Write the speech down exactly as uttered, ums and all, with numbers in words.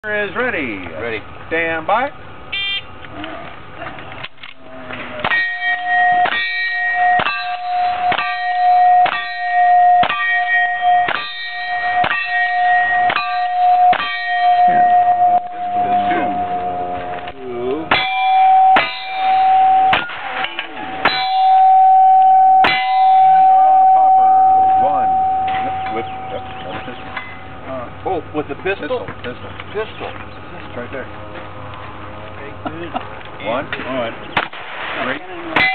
Is ready. Ready. Stand by. Oh, with the pistol? Pistol. Pistol. Pistol. It's right there. Okay, good. One. All right. Three.